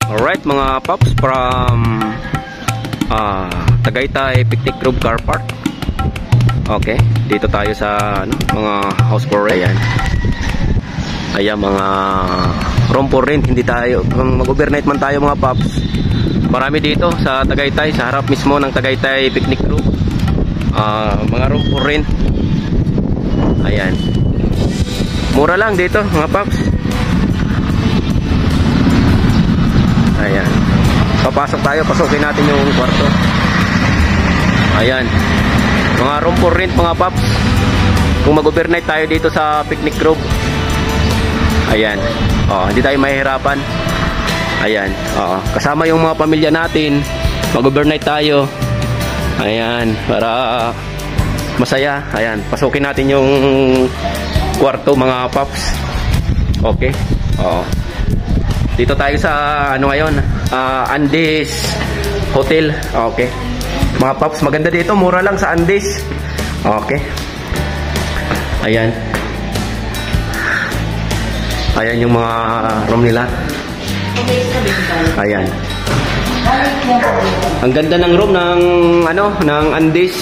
Alright mga paps, from Tagaytay Picnic Grove Car Park. Okay, dito tayo sa mga house for rent. Ayan mga room for rent. Hindi tayo, kung mag-overnight man tayo mga paps, marami dito sa Tagaytay, sa harap mismo ng Tagaytay Picnic Grove. Mga room for rent. Ayan, mura lang dito mga paps. Ayan, papasok tayo, pasukin natin yung kwarto. Ayan, mga room for rent mga paps, kung mag-overnight tayo dito sa Picnic Grove. Ayan, hindi tayo mahihirapan. Ayan, kasama yung mga pamilya natin, mag-overnight tayo. Ayan, para masaya. Ayan, pasukin natin yung kwarto mga paps. Okay, dito tayo sa ngayon, Andes Hotel. Okay mga paps, maganda dito, mura lang sa Andes. Okay, ayan, ayan yung mga room nila. Ayan, ang ganda ng room ng ng Andes.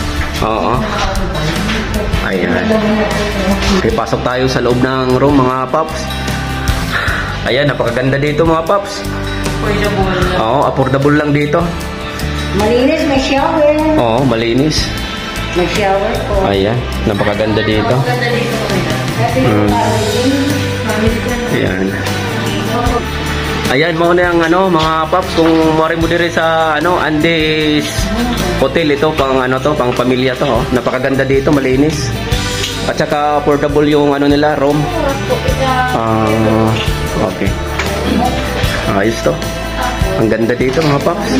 Ayan, okay, pasok tayo sa loob ng room mga paps. Ayan, napakaganda dito mga paps. Affordable. Affordable lang dito. Malinis, may shower. Malinis. May shower po. Ayan, napakaganda dito. Ayan. Ayan, mo na yung mga paps, kung mawari mo dire sa Andes Hotel, ito pang pang pamilya to. Napakaganda dito, malinis. At saka affordable yung nila, room. Okay. Ayos to. Ang ganda dito mga paps.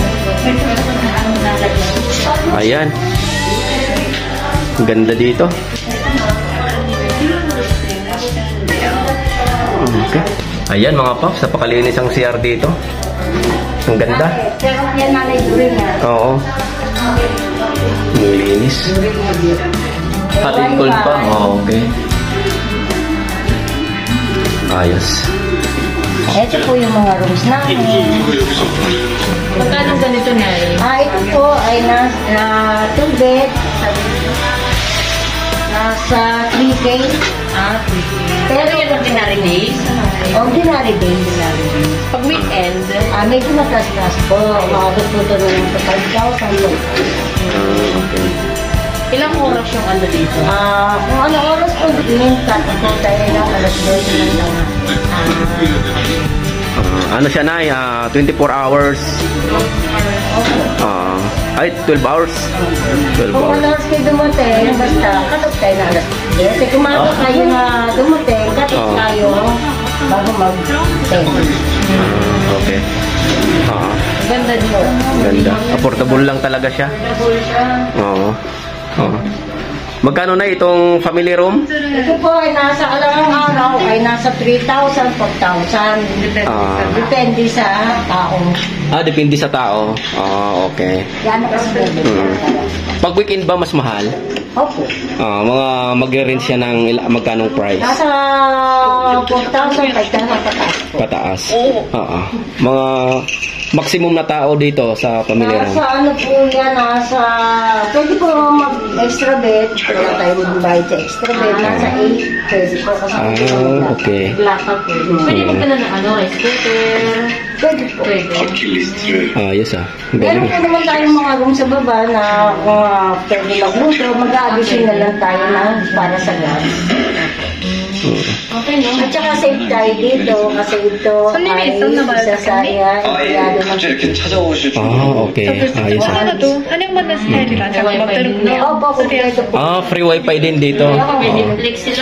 Ayan. Ang ganda dito. Okay. Ayan mga paps, napakalinis ang CR dito. Ang ganda. Oo. Malinis. Hot and cold pa. Okay. Ayos. Ito po yung mga rooms namin. Magkano ganito na ito po ay nasa 2 bed. Nasa 3K. 3K. Pero yung ordinary days? Ordinary days. Pag weekend? Medyo mataas po. Makabot po ito ng 5,000. Okay. Ilang oras yung dito? Kung ano oras po, minsan po tayo ng alas 12 ng lang. Siya na 24 hours. 12 hours. 12 Kung hours. alas kayo dumating, basta katok tayo na alas 10. Kasi kumakas kayo na dumating, katok tayo bago mag-10. Okay. Ganda dito. Ganda. Affordable lang talaga siya. Magkano na itong family room? Ito po ay nasa araw ay nasa 3,000, 4,000. Depende sa tao. Depende sa tao. Okay. Yan ang kasi. Pag weekend ba mas mahal? Opo. Mga magre-rent siya ng magkanong price? Nasa 4,000, 5,000 pataas po. Pataas. Mga maximum na tao dito sa family room. Nasa po yan, pwede po mag-extra bed. Kaya tayo mag-bayad sa extra bed. Nasa 8, pwede po. Okay. Lata po. Pwede mo pala ng rice cooker. Pwede po. Yes Meron po naman tayong mga room sa baba na pwede magluto. Mag-a-addition na lang tayo para sa gas. Okay, no? At saka safe tayo dito kasi ito ay isasaya. Okay. Ayos. Ano to? Ano yung manas nila? Tsaka magtanong na. Opo, kompleto po. Free wifi din dito. May Netflix sila,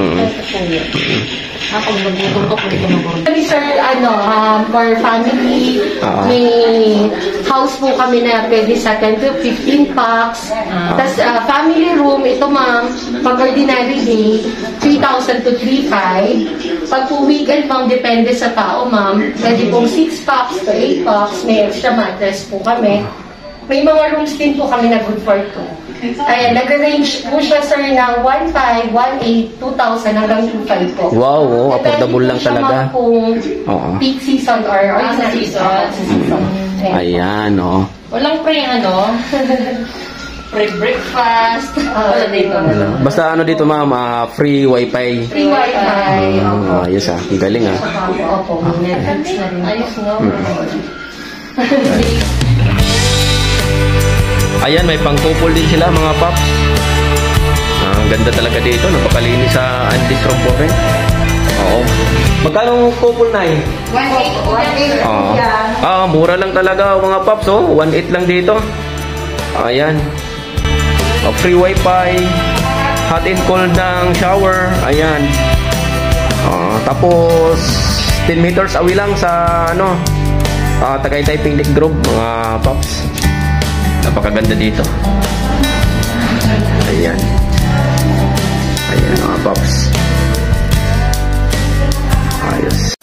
Pag mag-gutom ko, pwede ko mag-order. Kami sir, for family, may house po kami na pwede sa 10 to 15 packs. Tapos family room, ito ma'am, pag ordinary day, 3,000 to 3,500. Pag po weekend ma'am, depende sa tao ma'am, pwede pong 6 packs to 8 packs, may extra mattress po kami. May mga rooms din po kami na good for 2. Ayan, nag-range po siya, sir, ng 1,500, 1,800, 2,000 hanggang 2,500 po. Wow, oh, affordable lang Depende po siya, talaga. ma'am, kung Oo. peak season or sa season. season. Ayan, oh. Walang pre, pre-breakfast. Wala dito. Basta ano dito, ma'am, free wifi. Free wifi. Ayos ah, ang galing ah. Opo, Netflix na rin. Ayos, no? Ayan, may pang-couple din sila mga paps. Ang ganda talaga dito, napakalinis sa Andes Romporen. Oo. Magkano couple na 1,800. mura lang talaga mga paps, oh. 1.8 lang dito. Ayan. Free wifi, hot and cold ng shower. Ayan. Tapos 10 meters away lang sa Tagaytay Picnic Grove mga paps. Napakaganda dito. Ayan. Ayan mga paps. Ayos.